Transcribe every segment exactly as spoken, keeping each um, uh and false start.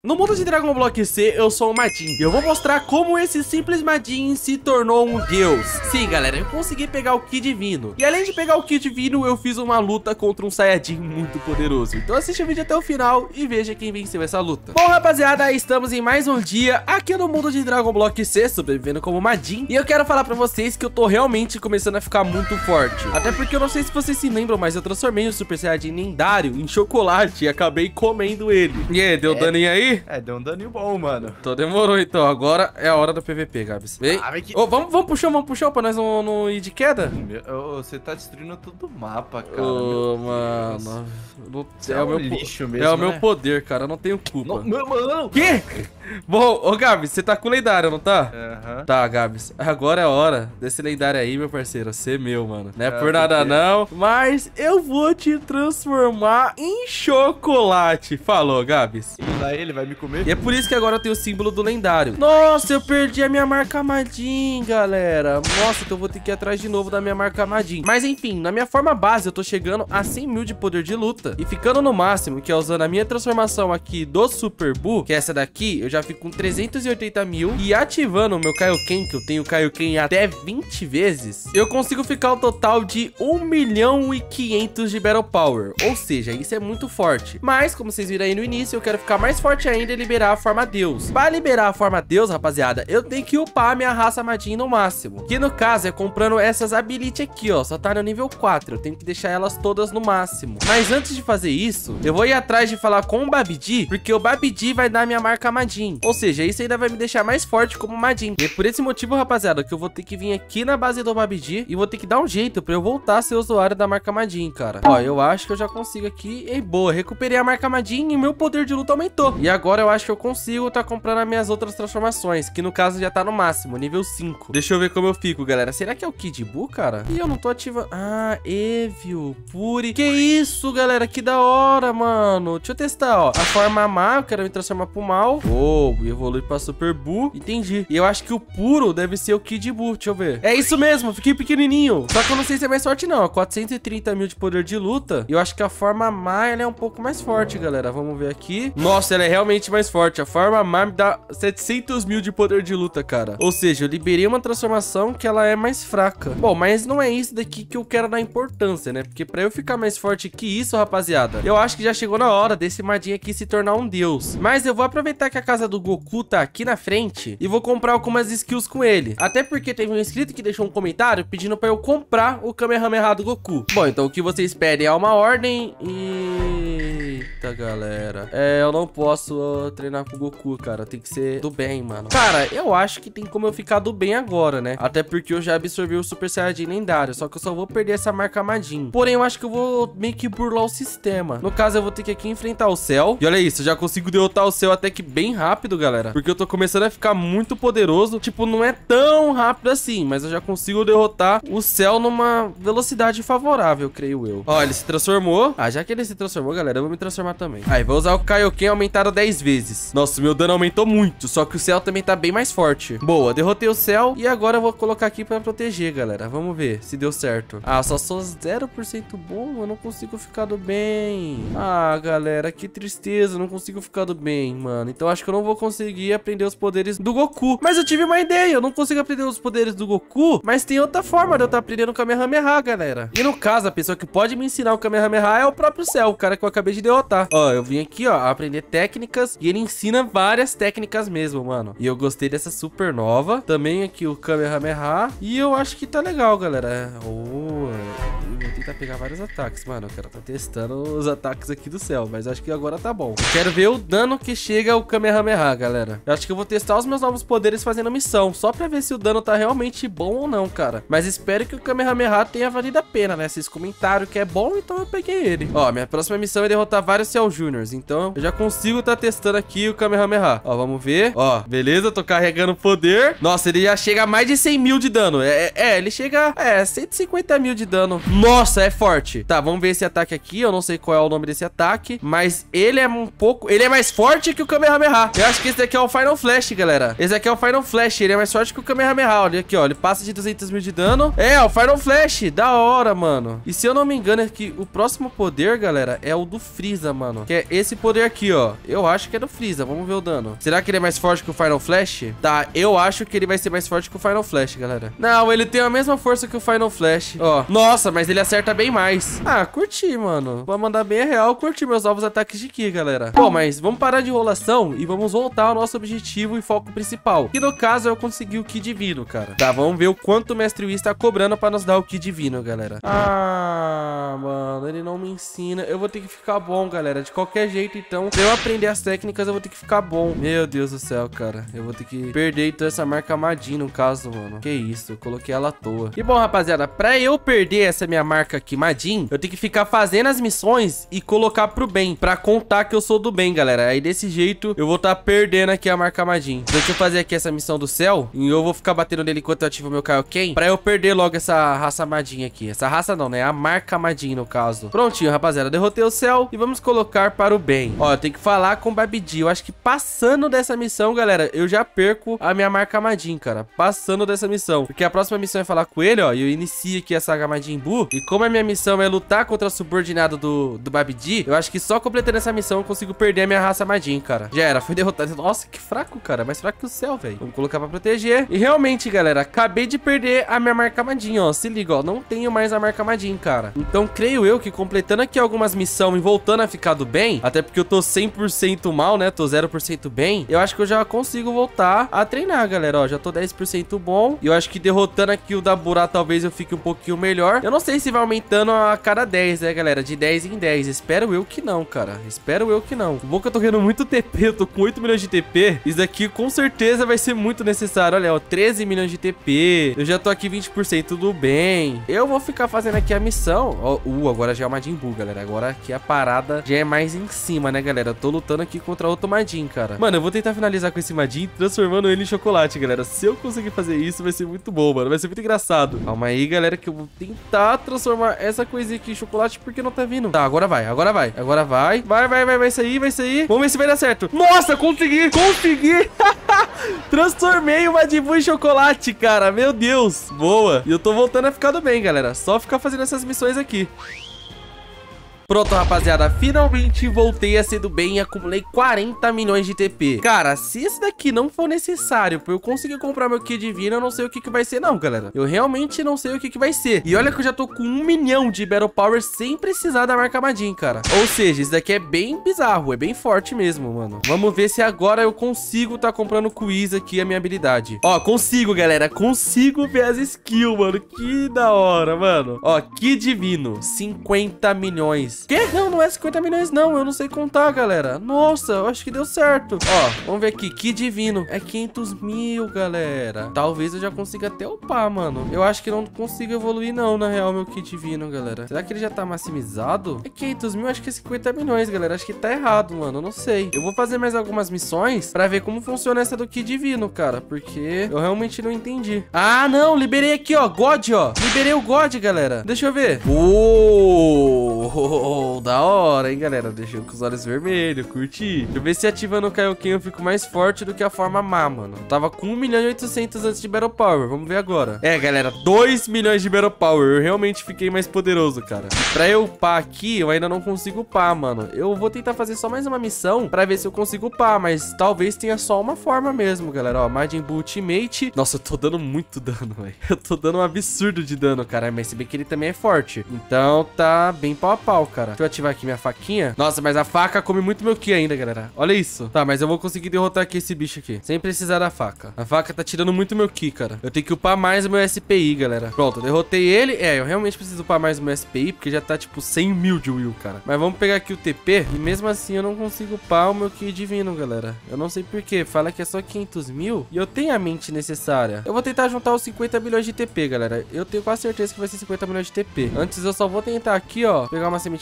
No mundo de Dragon Block C, eu sou o Majin. E eu vou mostrar como esse simples Majin se tornou um deus. Sim, galera, eu consegui pegar o Ki Divino. E além de pegar o Ki Divino, eu fiz uma luta contra um Saiyajin muito poderoso. Então assiste o vídeo até o final e veja quem venceu essa luta. Bom, rapaziada, estamos em mais um dia aqui no mundo de Dragon Block C, sobrevivendo como Majin. E eu quero falar pra vocês que eu tô realmente começando a ficar muito forte. Até porque eu não sei se vocês se lembram, mas eu transformei o Super Saiyajin lendário em chocolate e acabei comendo ele. E aí, deu é, daninho aí? É, deu um daninho bom, mano. Então demorou, então. Agora é a hora do P V P, Gabs. Vem. Ah, que... oh, vamos, vamos pro chão, vamos pro chão pra nós não, não ir de queda? Meu, oh, você tá destruindo todo o mapa, cara. Ô, oh, mano. No... É, é o meu lixo mesmo, É o né? meu poder, cara. Eu não tenho culpa. Não, meu, mano. Que? Bom, ô Gabs, você tá com o lendário, não tá? Aham. Uhum. Tá, Gabs. Agora é a hora desse lendário aí, meu parceiro. Ser meu, mano. Não é, é por nada porque... não, mas eu vou te transformar em chocolate. Falou, Gabs. E daí ele vai me comer? E é por isso que agora eu tenho o símbolo do lendário. Nossa, eu perdi a minha marca Majin, galera. Nossa, então eu vou ter que ir atrás de novo da minha marca Majin. Mas enfim, na minha forma base eu tô chegando a cem mil de poder de luta. E ficando no máximo, que é usando a minha transformação aqui do Super Buu, que é essa daqui, eu já fico com trezentos e oitenta mil. E ativando o meu Kaioken, que eu tenho Kaioken até vinte vezes, eu consigo ficar o total de um milhão e quinhentos de Battle Power. Ou seja, isso é muito forte. Mas, como vocês viram aí no início, eu quero ficar mais forte ainda e liberar a forma Deus. Para liberar a forma Deus, rapaziada, eu tenho que upar a minha raça Majin no máximo. Que no caso é comprando essas ability aqui, ó. Só tá no nível quatro. Eu tenho que deixar elas todas no máximo. Mas antes de fazer isso, eu vou ir atrás de falar com o Babidi, porque o Babidi vai dar minha marca Majin. Ou seja, isso ainda vai me deixar mais forte como Majin. E é por esse motivo, rapaziada, que eu vou ter que vir aqui na base do Babidi e vou ter que dar um jeito pra eu voltar a ser usuário da marca Majin, cara. Ó, eu acho que eu já consigo aqui. E boa, recuperei a marca Majin e meu poder de luta aumentou. E agora eu acho que eu consigo tá comprando as minhas outras transformações, que no caso já tá no máximo, nível cinco. Deixa eu ver como eu fico, galera. Será que é o Kid Buu, cara? Ih, eu não tô ativando. Ah, Evil, Puri. Que isso, galera? Que da hora, mano. Deixa eu testar, ó. A forma má, eu quero me transformar pro mal. Oh, evolui pra Super Buu. Entendi. E eu acho que o puro deve ser o Kid Buu. Deixa eu ver. É isso mesmo, fiquei pequenininho. Só que eu não sei se é mais forte, não. quatrocentos e trinta mil de poder de luta. E eu acho que a forma má, ela é um pouco mais forte, galera. Vamos ver aqui. Nossa, ela é realmente mais forte. A forma má me dá setecentos mil de poder de luta, cara. Ou seja, eu liberei uma transformação que ela é mais fraca. Bom, mas não é isso daqui que eu quero dar importância, né? Porque pra eu ficar mais forte que isso, rapaziada, eu acho que já chegou na hora desse Majin aqui se tornar um deus. Mas eu vou aproveitar que a casa do Goku tá aqui na frente e vou comprar algumas skills com ele. Até porque teve um inscrito que deixou um comentário pedindo pra eu comprar o Kamehameha do Goku. Bom, então o que vocês pedem é uma ordem e... Eita, galera. É, eu não posso uh, treinar com o Goku, cara. Tem que ser do bem, mano. Cara, eu acho que tem como eu ficar do bem agora, né? Até porque eu já absorvi o Super Saiyajin lendário. Só que eu só vou perder essa marca Majin. Porém, eu acho que eu vou meio que burlar o sistema. No caso, eu vou ter que aqui enfrentar o Cell. E olha isso, eu já consigo derrotar o Cell até que bem rápido, galera. Porque eu tô começando a ficar muito poderoso. Tipo, não é tão rápido assim, mas eu já consigo derrotar o Cell numa velocidade favorável, creio eu. Ó, ele se transformou. Ah, já que ele se transformou, galera, eu vou me transformar também. Aí, vou usar o Kaioken aumentado dez vezes. Nossa, meu dano aumentou muito. Só que o Cell também tá bem mais forte. Boa, derrotei o Cell. E agora eu vou colocar aqui pra proteger, galera. Vamos ver se deu certo. Ah, só sou zero por cento bom. Eu não consigo ficar do bem. Ah, galera, que tristeza. Eu não consigo ficar do bem, mano. Então acho que eu não vou conseguir aprender os poderes do Goku. Mas eu tive uma ideia. Eu não consigo aprender os poderes do Goku, mas tem outra forma de eu estar aprendendo o Kamehameha, galera. E no caso, a pessoa que pode me ensinar o Kamehameha é o próprio Cell, o cara que eu acabei de derrotar. Ó, eu vim aqui, ó, aprender técnicas e ele ensina várias técnicas mesmo, mano. E eu gostei dessa super nova. Também aqui o Kamehameha. E eu acho que tá legal, galera. Oh, eu vou tentar pegar vários ataques, mano. Eu quero tá testando os ataques aqui do Cell, mas acho que agora tá bom. Eu quero ver o dano que chega ao Kamehameha, galera. Eu acho que eu vou testar os meus novos poderes fazendo missão, só pra ver se o dano tá realmente bom ou não, cara. Mas espero que o Kamehameha tenha valido a pena, né? Vocês comentaram que é bom, então eu peguei ele. Ó, minha próxima missão é derrotar vários Cell Juniors, então eu já consigo tá testando aqui o Kamehameha. Ó, vamos ver. Ó, beleza, tô carregando poder. Nossa, ele já chega a mais de cem mil de dano. É, é ele chega, é, cento e cinquenta mil de dano. Nossa, Nossa, é forte. Tá, vamos ver esse ataque aqui. Eu não sei qual é o nome desse ataque, mas ele é um pouco... Ele é mais forte que o Kamehameha. Eu acho que esse daqui é o Final Flash, galera. Esse aqui é o Final Flash. Ele é mais forte que o Kamehameha. Olha aqui, ó. Ele passa de duzentos mil de dano. É, o Final Flash. Da hora, mano. E se eu não me engano, é que o próximo poder, galera, é o do Freeza, mano. Que é esse poder aqui, ó. Eu acho que é do Freeza. Vamos ver o dano. Será que ele é mais forte que o Final Flash? Tá, eu acho que ele vai ser mais forte que o Final Flash, galera. Não, ele tem a mesma força que o Final Flash. Ó. Nossa, mas ele acerta bem mais. Ah, curti, mano. Vou mandar bem a real. Curti meus novos ataques de Ki, galera. Bom, mas vamos parar de enrolação e vamos voltar ao nosso objetivo e foco principal. Que no caso é eu conseguir o Ki divino, cara. Tá, vamos ver o quanto o Mestre Whis tá cobrando pra nos dar o Ki divino, galera. Ah, mano, ele não me ensina. Eu vou ter que ficar bom, galera. De qualquer jeito, então, pra eu aprender as técnicas, eu vou ter que ficar bom. Meu Deus do céu, cara. Eu vou ter que perder então essa marca Madin, no caso, mano. Que isso, eu coloquei ela à toa. E bom, rapaziada, pra eu perder essa minha marca aqui, Madin, eu tenho que ficar fazendo as missões e colocar pro bem, pra contar que eu sou do bem, galera. Aí desse jeito, eu vou estar tá perdendo aqui a marca Madin. Então, deixa eu fazer aqui essa missão do céu e eu vou ficar batendo nele enquanto eu ativo o meu Kaioken, pra eu perder logo essa raça Madin aqui. Essa raça não, né? A marca Madin, no caso. Prontinho, rapaziada. Derrotei o céu e vamos colocar para o bem. Ó, eu tenho que falar com o Babidi. Eu acho que passando dessa missão, galera, eu já perco a minha marca Madin, cara. Passando dessa missão. Porque a próxima missão é falar com ele, ó. E eu inicio aqui a saga Majin Buu. E como a minha missão é lutar contra a subordinada do, do Babidi, eu acho que só completando essa missão eu consigo perder a minha raça Majin, cara. Já era, foi derrotado. Nossa, que fraco, cara. Mais fraco que o céu, velho. Vamos colocar pra proteger. E realmente, galera, acabei de perder a minha marca Majin, ó. Se liga, ó. Não tenho mais a marca Majin, cara. Então, creio eu que completando aqui algumas missões e voltando a ficar do bem, até porque eu tô cem por cento mal, né? Tô zero por cento bem. Eu acho que eu já consigo voltar a treinar, galera, ó. Já tô dez por cento bom. E eu acho que derrotando aqui o da Burá, talvez eu fique um pouquinho melhor. Eu não sei se vai aumentando a cada dez, né, galera? De dez em dez. Espero eu que não, cara. Espero eu que não. O bom que eu tô ganhando muito T P. Eu tô com oito milhões de T P. Isso daqui com certeza vai ser muito necessário. Olha, ó, treze milhões de T P. Eu já tô aqui vinte por cento do bem. Eu vou ficar fazendo aqui a missão. Ó, uh, agora já é o Majin Buu, galera. Agora aqui a parada já é mais em cima, né, galera? Eu tô lutando aqui contra outro Majin, cara. Mano, eu vou tentar finalizar com esse Majin, transformando ele em chocolate, galera. Se eu conseguir fazer isso, vai ser muito bom, mano. Vai ser muito engraçado. Calma aí, galera, que eu vou tentar transformar essa coisinha aqui em chocolate, porque não tá vindo. Tá, agora vai, agora vai. Agora vai. Vai, vai, vai, vai sair, vai sair. Vamos ver se vai dar certo. Nossa, consegui! Consegui! Transformei o Majin Buu em chocolate, cara. Meu Deus. Boa. E eu tô voltando a ficar do bem, galera. Só ficar fazendo essas missões aqui. Pronto, rapaziada, finalmente voltei a ser do bem e acumulei quarenta milhões de T P. Cara, se isso daqui não for necessário pra eu conseguir comprar meu Ki divino, eu não sei o que que vai ser não, galera. Eu realmente não sei o que que vai ser. E olha que eu já tô com um milhão de Battle Power sem precisar da marca Majin, cara. Ou seja, isso daqui é bem bizarro, é bem forte mesmo, mano. Vamos ver se agora eu consigo tá comprando quiz aqui a minha habilidade. Ó, consigo, galera, consigo ver as skills, mano. Que da hora, mano. Ó, Ki divino, cinquenta milhões. Que? Não, não é cinquenta milhões, não. Eu não sei contar, galera. Nossa, eu acho que deu certo. Ó, vamos ver aqui. Ki divino. É quinhentos mil, galera. Talvez eu já consiga até upar, mano. Eu acho que não consigo evoluir, não, na real, meu Ki divino, galera. Será que ele já tá maximizado? É quinhentos mil, acho que é cinquenta milhões, galera. Acho que tá errado, mano. Eu não sei. Eu vou fazer mais algumas missões pra ver como funciona essa do Ki divino, cara. Porque eu realmente não entendi. Ah, não. Liberei aqui, ó. God, ó. Liberei o God, galera. Deixa eu ver. Oh! Oh, da hora, hein, galera? Deixei com os olhos vermelhos, curti. Deixa eu ver se ativando o Kaioken eu fico mais forte do que a forma má, mano. Eu tava com um milhão e oitocentos antes de Battle Power. Vamos ver agora. É, galera, dois milhões de Battle Power. Eu realmente fiquei mais poderoso, cara. Pra eu upar aqui, eu ainda não consigo upar, mano. Eu vou tentar fazer só mais uma missão pra ver se eu consigo upar, mas talvez tenha só uma forma mesmo, galera. Ó, Majin Buu Ultimate. Nossa, eu tô dando muito dano, velho. Eu tô dando um absurdo de dano, cara. Mas se bem que ele também é forte. Então tá bem pau a pau, cara. Deixa eu ativar aqui minha faquinha. Nossa, mas a faca come muito meu Ki ainda, galera. Olha isso. Tá, mas eu vou conseguir derrotar aqui esse bicho aqui, sem precisar da faca. A faca tá tirando muito meu Ki, cara. Eu tenho que upar mais o meu S P I, galera. Pronto, derrotei ele. É, eu realmente preciso upar mais o meu S P I, porque já tá, tipo, cem mil de Will, cara. Mas vamos pegar aqui o T P. E mesmo assim eu não consigo upar o meu Ki divino, galera. Eu não sei porquê. Fala que é só quinhentos mil. E eu tenho a mente necessária. Eu vou tentar juntar os cinquenta milhões de T P, galera. Eu tenho quase certeza que vai ser cinquenta milhões de T P. Antes eu só vou tentar aqui, ó, pegar uma semente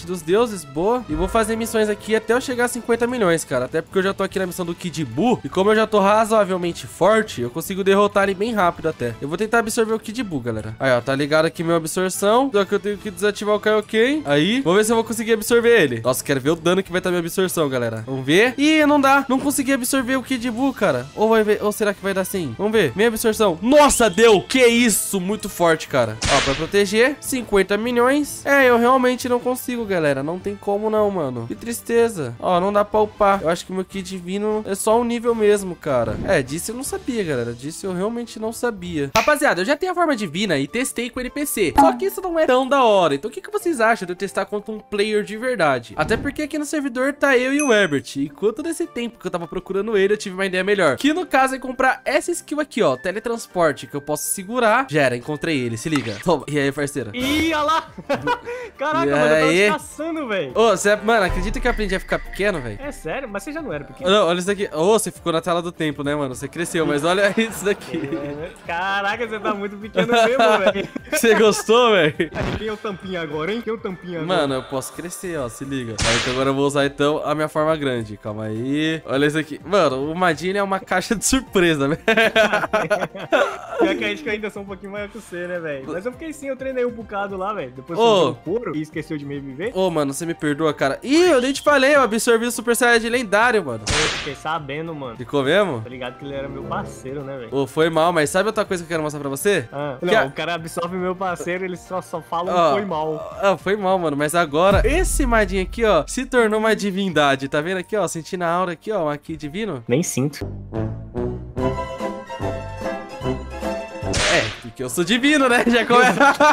Arte dos Deuses, boa. E vou fazer missões aqui até eu chegar a cinquenta milhões, cara. Até porque eu já tô aqui na missão do Kid Buu. E como eu já tô razoavelmente forte, eu consigo derrotar ele bem rápido até. Eu vou tentar absorver o Kid Buu, galera. Aí, ó, tá ligado aqui minha absorção. Só que eu tenho que desativar o Kaioken. Aí, vamos ver se eu vou conseguir absorver ele. Nossa, quero ver o dano que vai estar minha absorção, galera. Vamos ver. Ih, não dá. Não consegui absorver o Kid Buu, cara. Ou, vai ver... Ou será que vai dar sim? Vamos ver. Minha absorção. Nossa, deu. Que isso. Muito forte, cara. Ó, pra proteger. cinquenta milhões. É, eu realmente não consigo, galera. Não tem como não, mano. Que tristeza. Ó, não dá pra upar. Eu acho que o meu Ki Divino é só um nível mesmo, cara. É, disso eu não sabia, galera. Disso eu realmente não sabia. Rapaziada, eu já tenho a forma divina e testei com o N P C. Só que isso não é tão da hora. Então o que, que vocês acham de eu testar contra um player de verdade? Até porque aqui no servidor tá eu e o Herbert. E enquanto desse tempo que eu tava procurando ele, eu tive uma ideia melhor. Que no caso é comprar essa skill aqui, ó. Teletransporte, que eu posso segurar. Já era, encontrei ele. Se liga. Toma. E aí, parceiro? Ih, olha lá. Caraca, E mano, eu tava aí? te caçando, velho. Ô, você, mano, acredita que eu aprendi a ficar pequeno, velho? É sério? Mas você já não era pequeno? Não, olha isso daqui. Ô, você ficou na tela do tempo, né, mano? Você cresceu, mas olha isso daqui. Caraca, você tá muito pequeno mesmo, velho. Você gostou, velho? Quem é o tampinha agora, hein? Quem é o tampinha agora? Mano, eu posso crescer, ó, se liga. Ó, então agora eu vou usar, então, a minha forma grande. Calma aí. Olha isso aqui. Mano, o Madine é uma caixa de surpresa, né? Pior que a gente ainda sou um pouquinho maior que você, né, velho? Mas eu fiquei sim, eu treinei um bocado lá, velho. Depois Ô. você oh. couro e esqueceu de me viver. Ô, mano, você me perdoa, cara. Ih, eu nem te falei, eu absorvi o Super Saiyajin lendário, mano. Eu fiquei sabendo, mano. Ficou mesmo? Tô ligado que ele era meu parceiro, né, velho? Ô, foi mal, mas sabe outra coisa que eu quero mostrar pra você? Ah, Que não, a- o cara absorve meu parceiro, ele só, só fala um Ó, foi mal. Ah, foi mal, mano. Mas agora, esse Madin aqui, ó, se tornou uma divindade. Tá vendo aqui, ó? Sentindo a aura aqui, ó. Um aqui divino. Nem sinto. É, porque eu sou divino, né? Já começa.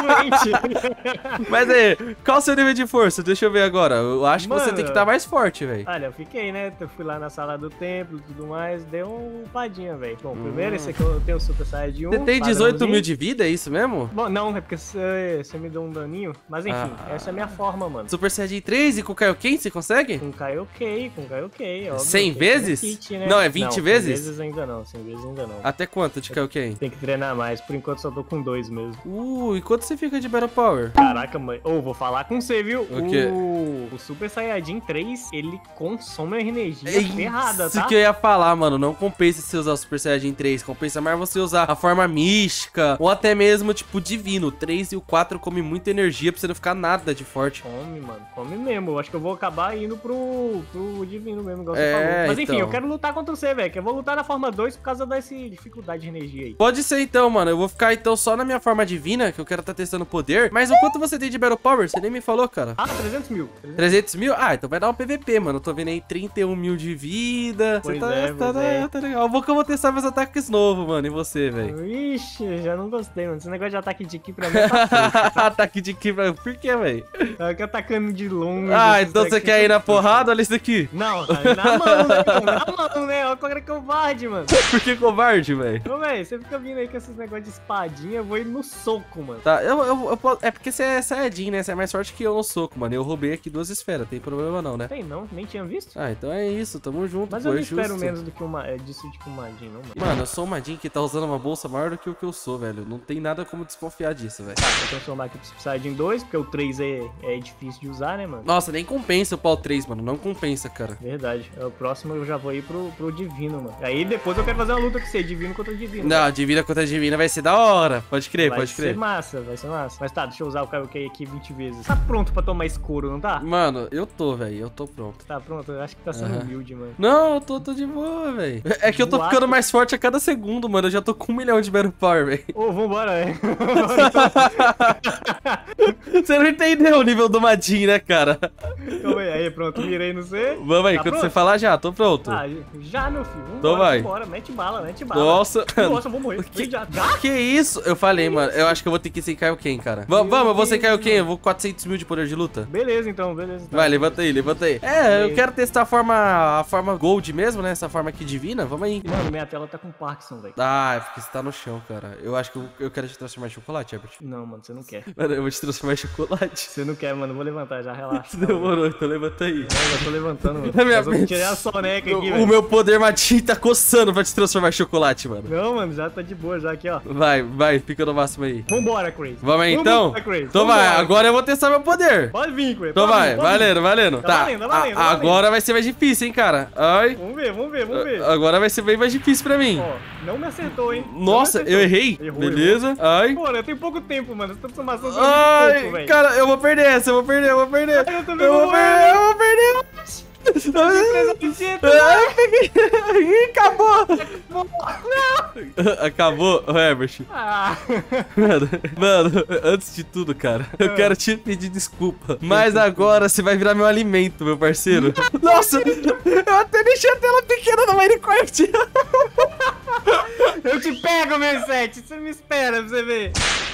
Exatamente. Mas aí, qual o seu nível de força? Deixa eu ver agora. Eu acho que você Mano. tem que estar mais forte, velho. Olha, eu fiquei, né? Eu fui lá na sala do templo e tudo mais, deu uma upadinha, velho. Bom, Hum. primeiro esse aqui eu tenho o Super Saiyajin um. Você tem dezoito mil padrãozinho. de vida, é isso mesmo? Bom, não, é porque você, você me deu um daninho. Mas enfim, Ah. essa é a minha forma, mano. Super Saiyajin três e com o Kaioken, você consegue? Com Kaioken, com Kaioken, óbvio. cem tem que ter vezes? kit, né? Não, é vinte cem vezes? vezes ainda não, cem vezes ainda não. Até quanto de Kaioken? Tem que treinar mais, por enquanto só tô com dois mesmo. Uh, e quanto você fica de Battle Power? Caraca, mãe. Ô, vou falar com você, viu? O quê? O, o Super Saiyajin três, ele consome energia ferrada, Isso tá? que eu ia falar, mano. Não compensa você usar o Super Saiyajin três. Compensa mais você usar a forma mística. Ou até mesmo, tipo, divino. O três e o quatro come muita energia pra você não ficar nada de forte. Come, mano. Come mesmo. Eu acho que eu vou acabar indo pro, pro divino mesmo, igual É, você falou. Mas enfim, então. eu quero lutar contra você, velho. Que eu vou lutar na forma dois por causa dessa dificuldade de energia aí. Pode ser então, mano. Eu vou ficar então só na minha forma divina, que eu quero tá testando o poder. Mas o quanto você tem de Battle Power? Você nem me falou, cara. Ah, trezentos mil. trezentos mil? Ah, então vai dar um P V P, mano. Eu tô vendo aí trinta e um mil de vida. Pois você tá, é, tá, pois é. tá, tá legal. Eu vou que eu vou testar meus ataques novos, mano. E você, velho? Ixi, já não gostei, mano. Esse negócio de ataque de ki pra mim tá frouxo. Ataque de que? Por que, velho? Eu quero atacando de longe. Ah, esses então você daqui quer ir tá na frouxo. porrada? Olha isso daqui. Não, tá na mão, né? mano? Na mão, né? Olha qual é covarde, mano. Por que covarde, velho? Ô, velho, você fica vindo aí com esses negócios de espadinha, eu vou ir no soco, mano. Tá, eu, eu, eu posso- é porque você é Saiyajin, né? Você é mais forte que eu no soco, mano. Eu roubei aqui duas esferas, tem problema não, né? Tem não, nem tinha visto. Ah, então é isso, tamo junto, Mas pô, eu não é espero justo. menos do que uma, é, disso de um Madin, não, mano. Mano, eu sou uma Jin que tá usando uma bolsa maior do que o que eu sou, velho. Não tem nada como desconfiar disso, velho. Tá, vou transformar aqui pro Super Saiyajin dois, porque o três é, é difícil de usar, né, mano? Nossa, nem compensa o pau três, mano. Não compensa, cara. Verdade. É, o próximo eu já vou ir pro, pro Divino, mano. Aí depois eu quero fazer uma luta com você, Divino contra Divino. Não, Divina contra Divina vai ser da hora. Pode crer, vai pode ser crer. massa, vai ser massa. Mas tá, deixa eu usar o Kaioken aqui vinte vezes. Tá pronto pra tomar escuro, não tá? Mano, eu tô, velho. Eu tô pronto. Tá pronto, eu acho que tá sendo Aham. humilde, mano. Não, eu tô, tô de boa, velho. É que eu tô Boato. ficando mais forte a cada segundo, mano. Eu já tô com um milhão de Battle Power, velho. Ô, vambora, é. Você não entendeu o nível do Madin, né, cara? Calma aí, aí, pronto, mirei no C. Vamos aí, Tá quando pronto? você falar já, tô pronto. Ah, já, meu filho. Vambora, Então vai. vambora, mete bala, mete bala. Nossa. Nossa, eu vou morrer. Que, Já, já? que isso? Eu falei, mano. Eu acho que eu vou ter que ir sem Kaioken, cara. Va- Meu vamos, eu vou sem Deus, Kaioken. Eu vou com quatrocentos mil de poder de luta. Beleza, então, beleza. Então. Vai, levanta aí, levanta aí. É, eu Beleza. quero testar a forma, a forma Gold mesmo, né? Essa forma aqui divina. Vamos aí. Mano, minha tela tá com Parkinson, velho. Ah, é porque você tá no chão, cara. Eu acho que eu, eu quero te transformar em chocolate, Herbert. Não, mano, você não quer. Mano, eu vou te transformar em chocolate. Você não quer, mano. Eu vou levantar já, relaxa. Demorou, então levanta aí. Eu já tô levantando, mano. Na minha Eu vou mente. tirar a soneca aqui, O, o velho. meu poder Madin tá coçando pra te transformar em chocolate, mano. Não, mano, já tá de boa já aqui, ó. Vai, vai. Vai, fica no máximo aí. Vambora, Crazy. Vamos aí, então? Vambora, Crazy. Então vai, Vambora. agora eu vou testar meu poder. Pode vir, Crazy. Então pode vai, vir, pode valendo, vir. valendo. Tá Tá, valendo, tá a- valendo, tá valendo. agora vai ser mais difícil, hein, cara. Ai, Vamos ver, vamos ver, vamos ver. agora vai ser bem mais difícil pra mim. Ó, não me acertou, hein? Não me Nossa, acertou. eu errei. Errou, Beleza. Ai. Pô, eu tenho pouco tempo, mano. Essa transformação é muito Ai, pouco, velho. cara, eu vou perder essa, eu vou perder, eu vou perder. Eu também Eu vou vou perder, eu vou perder. Ai, peguei. Ih, acabou. Acabou, Herbert. Ah. Mano, mano, antes de tudo, cara, eu quero te pedir desculpa. Mas agora você vai virar meu alimento, meu parceiro. Nossa, eu até deixei a tela pequena no Minecraft. Eu te pego, meu sete. Você me espera pra você ver.